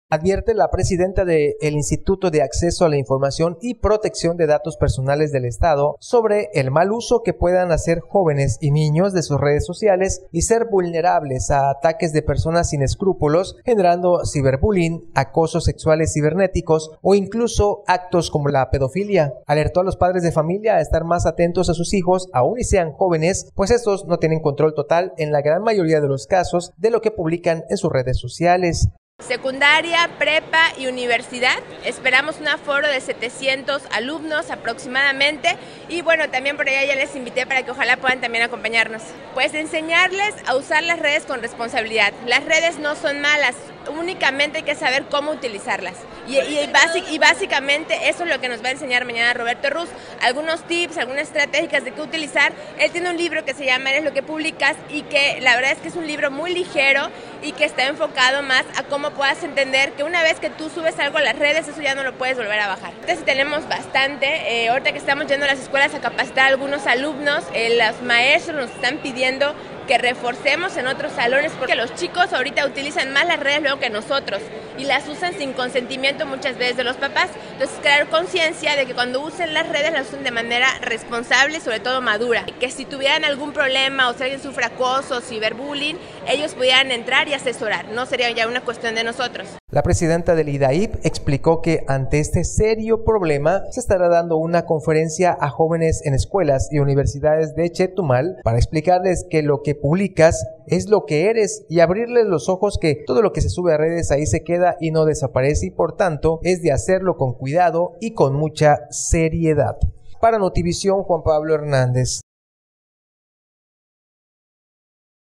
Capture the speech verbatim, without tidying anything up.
Advierte la presidenta del Instituto de Acceso a la Información y Protección de Datos Personales del Estado sobre el mal uso que puedan hacer jóvenes y niños de sus redes sociales y ser vulnerables a ataques de personas sin escrúpulos, generando ciberbullying, acosos sexuales cibernéticos o incluso actos como la pedofilia. Alertó a los padres de familia a estar más atentos a sus hijos, aun y sean jóvenes, pues estos no tienen control total en la gran mayoría de los casos de lo que publican en sus redes sociales. Secundaria, prepa y universidad. Esperamos un aforo de setecientos alumnos aproximadamente y bueno, también por allá ya les invité para que ojalá puedan también acompañarnos. Pues enseñarles a usar las redes con responsabilidad. Las redes no son malas, únicamente hay que saber cómo utilizarlas. Y, y, basic, y básicamente eso es lo que nos va a enseñar mañana Roberto Ruz. Algunos tips, algunas estratégicas de qué utilizar. Él tiene un libro que se llama Eres lo que publicas y que la verdad es que es un libro muy ligero y que está enfocado más a cómo puedas entender que una vez que tú subes algo a las redes, eso ya no lo puedes volver a bajar. Entonces tenemos bastante, eh, ahorita que estamos yendo a las escuelas a capacitar a algunos alumnos, eh, los maestros nos están pidiendo que reforcemos en otros salones porque los chicos ahorita utilizan más las redes luego que nosotros y las usan sin consentimiento muchas veces de los papás. Entonces crear conciencia de que cuando usen las redes las usen de manera responsable y sobre todo madura. Que si tuvieran algún problema o si alguien sufre acoso, ciberbullying, ellos pudieran entrar y asesorar, no sería ya una cuestión de nosotros. La presidenta del I D A I P explicó que ante este serio problema se estará dando una conferencia a jóvenes en escuelas y universidades de Chetumal para explicarles que lo que publicas es lo que eres y abrirles los ojos que todo lo que se sube a redes ahí se queda y no desaparece y por tanto es de hacerlo con cuidado y con mucha seriedad. Para Notivisión, Juan Pablo Hernández.